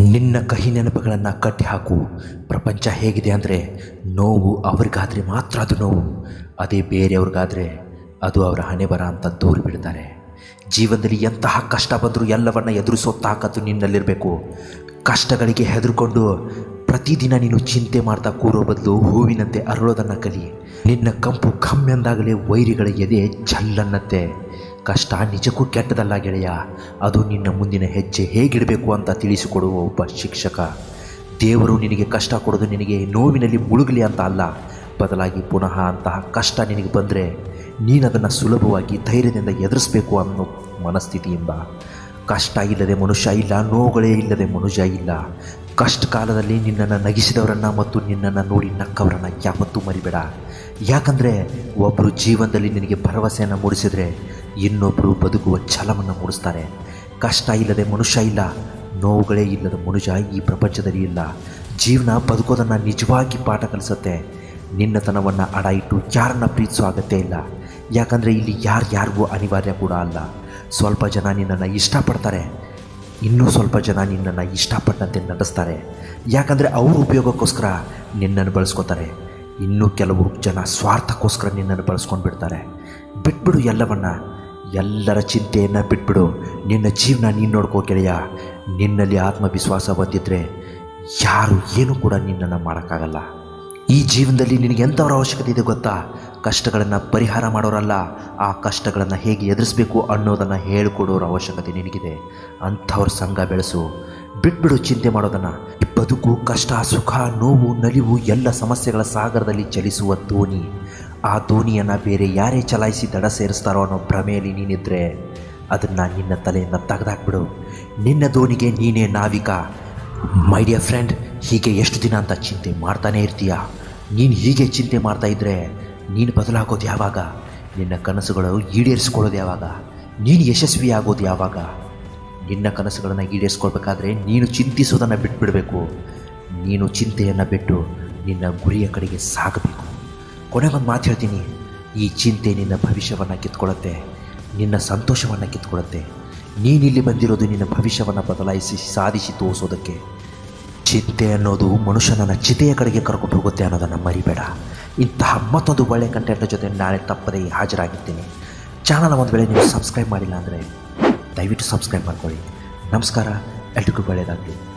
ನಿನ್ನ ಕಹಿ ನೆನಪುಗಳನ್ನು ಕಟ್ಟಿ ಹಾಕು. ಪ್ರಪಂಚ ಹೇಗಿದೆ ಅಂದರೆ ನೋವು ಅವ್ರಿಗಾದರೆ ಮಾತ್ರ ಅದು ನೋವು, ಅದೇ ಬೇರೆಯವ್ರಿಗಾದರೆ ಅದು ಅವರ ಹಣೆ ಬರ ಅಂತ ದೂರ ಬಿಡ್ತಾರೆ. ಜೀವನದಲ್ಲಿ ಎಂತಹ ಕಷ್ಟ ಬಂದರೂ ಎಲ್ಲವನ್ನ ಎದುರಿಸೋ ತಾಕತ್ತು ನಿನ್ನಲ್ಲಿರಬೇಕು. ಕಷ್ಟಗಳಿಗೆ ಹೆದರ್ಕೊಂಡು ಪ್ರತಿದಿನ ನೀನು ಚಿಂತೆ ಮಾಡ್ತಾ ಕೂರೋ ಬದಲು ಹೂವಿನಂತೆ ಅರಳೋದನ್ನು ಕಲಿ. ನಿನ್ನ ಕಂಪು ಕಮ್ಮೆಂದಾಗಲೇ ವೈರಿಗಳ ಎದೆ ಝಲ್ಲನ್ನತ್ತೆ. ಕಷ್ಟ ನಿಜಕ್ಕೂ ಕೆಟ್ಟದಲ್ಲ ಗೆಳೆಯ, ಅದು ನಿನ್ನ ಮುಂದಿನ ಹೆಜ್ಜೆ ಹೇಗಿಡಬೇಕು ಅಂತ ತಿಳಿಸಿಕೊಡುವ ಒಬ್ಬ ಶಿಕ್ಷಕ. ದೇವರು ನಿನಗೆ ಕಷ್ಟ ಕೊಡೋದು ನಿನಗೆ ನೋವಿನಲ್ಲಿ ಮುಳುಗಲಿ ಅಂತ ಅಲ್ಲ, ಬದಲಾಗಿ ಪುನಃ ಅಂತಹ ಕಷ್ಟ ನಿನಗೆ ಬಂದರೆ ನೀನದನ್ನು ಸುಲಭವಾಗಿ ಧೈರ್ಯದಿಂದ ಎದುರಿಸಬೇಕು ಅನ್ನೋ ಮನಸ್ಥಿತಿಯಿಂದ. ಕಷ್ಟ ಇಲ್ಲದೆ ಮನುಷ್ಯ ಇಲ್ಲ, ನೋವುಗಳೇ ಇಲ್ಲದೆ ಮನುಷ್ಯ ಇಲ್ಲ. ಕಷ್ಟ ಕಾಲದಲ್ಲಿ ನಿನ್ನನ್ನು ನಗಿಸಿದವರನ್ನು ಮತ್ತು ನಿನ್ನನ್ನು ನೋಡಿ ನಕ್ಕವರನ್ನು ಯಾವತ್ತೂ ಮರಿಬೇಡ. ಯಾಕಂದರೆ ಒಬ್ಬರು ಜೀವನದಲ್ಲಿ ನಿನಗೆ ಭರವಸೆಯನ್ನು ಮೂಡಿಸಿದರೆ ಇನ್ನೊಬ್ಬರು ಬದುಕುವ ಛಲವನ್ನು ಮೂಡಿಸ್ತಾರೆ. ಕಷ್ಟ ಇಲ್ಲದೆ ಮನುಷ್ಯ ಇಲ್ಲ, ನೋವುಗಳೇ ಇಲ್ಲದ ಮನುಷ್ಯ ಈ ಪ್ರಪಂಚದಲ್ಲಿ ಇಲ್ಲ. ಜೀವನ ಬದುಕೋದನ್ನು ನಿಜವಾಗಿ ಪಾಠ ಕಲಿಸುತ್ತೆ. ನಿನ್ನತನವನ್ನು ಅಡ ಇಟ್ಟು ಯಾರನ್ನ ಪ್ರೀತಿಸೋ ಅಗತ್ಯ ಇಲ್ಲ, ಯಾಕಂದರೆ ಇಲ್ಲಿ ಯಾರಿಗೂ ಅನಿವಾರ್ಯ ಕೂಡ ಅಲ್ಲ. ಸ್ವಲ್ಪ ಜನ ನಿನ್ನನ್ನು ಇಷ್ಟಪಡ್ತಾರೆ, ಇನ್ನೂ ಸ್ವಲ್ಪ ಜನ ನಿನ್ನನ್ನು ಇಷ್ಟಪಟ್ಟಂತೆ ನಡೆಸ್ತಾರೆ, ಯಾಕಂದರೆ ಅವ್ರ ಉಪಯೋಗಕ್ಕೋಸ್ಕರ ನಿನ್ನನ್ನು ಬಳಸ್ಕೋತಾರೆ. ಇನ್ನೂ ಕೆಲವು ಜನ ಸ್ವಾರ್ಥಕ್ಕೋಸ್ಕರ ನಿನ್ನನ್ನು ಬಳಸ್ಕೊಂಡು ಬಿಡ್ತಾರೆ. ಬಿಟ್ಬಿಡು ಎಲ್ಲರ ಚಿಂತೆಯನ್ನು ಬಿಟ್ಬಿಡು. ನಿನ್ನ ಜೀವನ ನೀನು ನೋಡ್ಕೋ ಗೆಳೆಯ. ನಿನ್ನಲ್ಲಿ ಆತ್ಮವಿಶ್ವಾಸ ಹೊಂದಿದ್ರೆ ಯಾರು ಏನೂ ಕೂಡ ನಿನ್ನನ್ನು ಮಾಡೋಕ್ಕಾಗಲ್ಲ. ಈ ಜೀವನದಲ್ಲಿ ನಿನಗೆ ಎಂಥವ್ರ ಅವಶ್ಯಕತೆ ಇದೆ ಗೊತ್ತಾ? ಕಷ್ಟಗಳನ್ನು ಪರಿಹಾರ ಮಾಡೋರಲ್ಲ, ಆ ಕಷ್ಟಗಳನ್ನು ಹೇಗೆ ಎದುರಿಸಬೇಕು ಅನ್ನೋದನ್ನು ಹೇಳಿಕೊಡೋರ ಅವಶ್ಯಕತೆ ನಿನಗಿದೆ. ಅಂಥವ್ರ ಸಂಘ ಬೆಳೆಸು. ಬಿಟ್ಬಿಡು ಚಿಂತೆ ಮಾಡೋದನ್ನು. ಬದುಕು ಕಷ್ಟ, ಸುಖ, ನೋವು, ನಲಿವು ಎಲ್ಲ ಸಮಸ್ಯೆಗಳ ಸಾಗರದಲ್ಲಿ ಚಲಿಸುವ ದೋಣಿ. ಆ ದೋಣಿಯನ್ನು ಬೇರೆ ಯಾರೇ ಚಲಾಯಿಸಿ ದಡ ಸೇರಿಸ್ತಾರೋ ಅನ್ನೋ ಭ್ರಮೆಯಲ್ಲಿ ನೀನಿದ್ರೆ ಅದನ್ನು ನಿನ್ನ ತಲೆಯಿಂದ ತೆಗೆದಾಕ್ಬಿಡು. ನಿನ್ನ ದೋಣಿಗೆ ನೀನೇ ನಾವಿಕ. ಮೈ ಡಿಯರ್ ಫ್ರೆಂಡ್, ಹೀಗೆ ಎಷ್ಟು ದಿನ ಅಂತ ಚಿಂತೆ ಮಾಡ್ತಾನೇ ಇರ್ತೀಯ? ನೀನು ಹೀಗೆ ಚಿಂತೆ ಮಾಡ್ತಾ ಇದ್ದರೆ ನೀನು ಬದಲಾಗೋದು ಯಾವಾಗ? ನಿನ್ನ ಕನಸುಗಳು ಈಡೇರಿಸ್ಕೊಳ್ಳೋದು ಯಾವಾಗ? ನೀನು ಯಶಸ್ವಿ ಆಗೋದು ಯಾವಾಗ? ನಿನ್ನ ಕನಸುಗಳನ್ನು ಈಡೇರಿಸ್ಕೊಳ್ಬೇಕಾದ್ರೆ ನೀನು ಚಿಂತಿಸೋದನ್ನು ಬಿಟ್ಬಿಡಬೇಕು. ನೀನು ಚಿಂತೆಯನ್ನು ಬಿಟ್ಟು ನಿನ್ನ ಗುರಿಯ ಕಡೆಗೆ ಸಾಗಬೇಕು. ಕೊನೆಗೊಂದು ಮಾತು ಹೇಳ್ತೀನಿ, ಈ ಚಿಂತೆ ನಿನ್ನ ಭವಿಷ್ಯವನ್ನು ಕಿತ್ಕೊಳ್ಳುತ್ತೆ, ನಿನ್ನ ಸಂತೋಷವನ್ನು ಕಿತ್ಕೊಳ್ಳುತ್ತೆ. ನೀನಿಲ್ಲಿ ಬಂದಿರೋದು ನಿನ್ನ ಭವಿಷ್ಯವನ್ನು ಬದಲಾಯಿಸಿ ಸಾಧಿಸಿ ತೋರಿಸೋದಕ್ಕೆ. ಚಿಂತೆ ಅನ್ನೋದು ಮನುಷ್ಯನನ್ನು ಚಿತೆಯ ಕಡೆಗೆ ಕರ್ಕೊಂಡು ಹೋಗುತ್ತೆ ಅನ್ನೋದನ್ನು ಮರಿಬೇಡ. ಇಂತಹ ಮತ್ತೊಂದು ಒಳ್ಳೆಯ ಕಂಟೆಂಟ್ ಜೊತೆ ನಾಳೆ ತಪ್ಪದೇ ಹಾಜರಾಗಿರ್ತೀನಿ. ಚಾನಲ್ ಒಂದು ವೇಳೆ ನೀವು ಸಬ್ಸ್ಕ್ರೈಬ್ ಮಾಡಿಲ್ಲ ಅಂದರೆ ದಯವಿಟ್ಟು ಸಬ್ಸ್ಕ್ರೈಬ್ ಮಾಡ್ಕೊಳ್ಳಿ. ನಮಸ್ಕಾರ, ಎಲ್ರಿಗೂ ಒಳ್ಳೆಯದಾಗಲಿ.